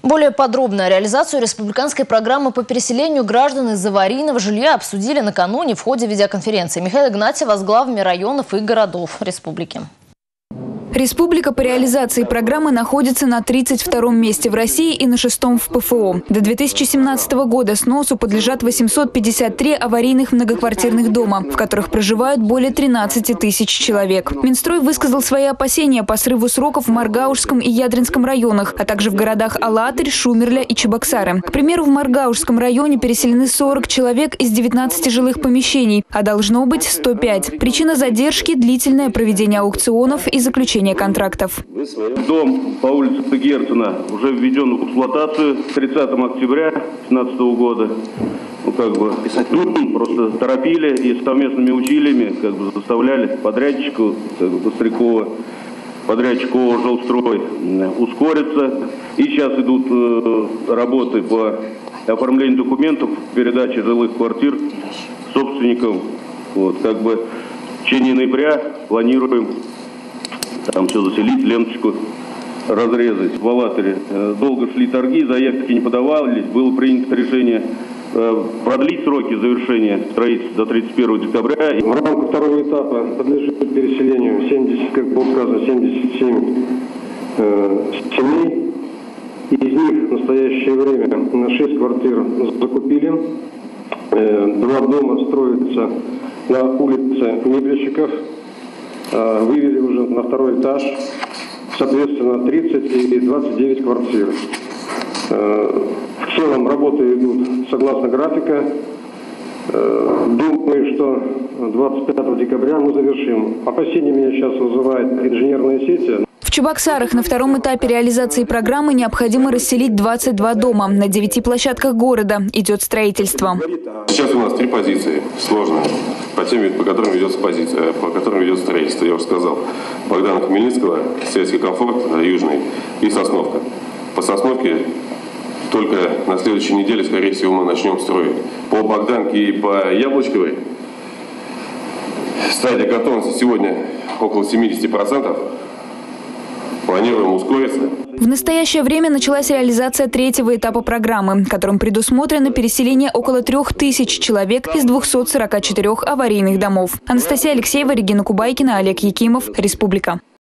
Более подробно реализацию республиканской программы по переселению граждан из аварийного жилья обсудили накануне в ходе видеоконференции. Михаил Игнатьев с главами районов и городов республики. Республика по реализации программы находится на 32-м месте в России и на 6-м в ПФО. До 2017 года сносу подлежат 853 аварийных многоквартирных дома, в которых проживают более 13 тысяч человек. Минстрой высказал свои опасения по срыву сроков в Маргаушском и Ядринском районах, а также в городах Алатырь, Шумерля и Чебоксары. К примеру, в Маргаушском районе переселены 40 человек из 19 жилых помещений, а должно быть 105. Причина задержки – длительное проведение аукционов и заключение контрактов. Дом по улице Герцена уже введен в эксплуатацию 30 октября 2015 года. Просто торопили и совместными усилиями заставляли подрядчику Быстрякова, подрядчику жилстрой ускориться. И сейчас идут работы по оформлению документов, передаче жилых квартир собственникам. В течение ноября планируем там все заселить, ленточку разрезать. В Алатыре долго шли торги, заявки не подавались. Было принято решение продлить сроки завершения строительства до 31 декабря. В рамках второго этапа подлежит переселению 77 семей. Из них в настоящее время на 6 квартир закупили. 2 дома строятся на улице Мебельщиков. Вывели уже на 2-й этаж, соответственно, 30 и 29 квартир. В целом работы идут согласно графика. Думаю, что 25 декабря мы завершим. Опасения меня сейчас вызывает инженерная сеть. В Чебоксарах на 2-м этапе реализации программы необходимо расселить 22 дома. На 9 площадках города идет строительство. Сейчас у нас 3 позиции сложные, по которым ведется строительство. Я уже сказал. Богдана Хмельницкого, Сельский комфорт, Южный и Сосновка. По Сосновке только на следующей неделе, скорее всего, мы начнем строить. По Богданке и по Яблочковой стадия готовности сегодня около 70%. Планируем ускориться. В настоящее время началась реализация 3-го этапа программы, которым предусмотрено переселение около 3000 человек из 244 аварийных домов. Анастасия Алексеева, Регина Кубайкина, Олег Якимов. Республика.